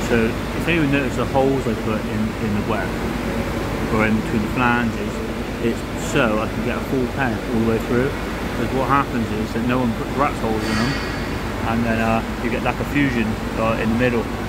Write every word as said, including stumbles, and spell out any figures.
So if anyone notices the holes I put in, in the web, or in between the flanges, it's so I can get a full pen all the way through. Because what happens is that no one puts rat's holes in them, and then uh, you get like a fusion uh, in the middle.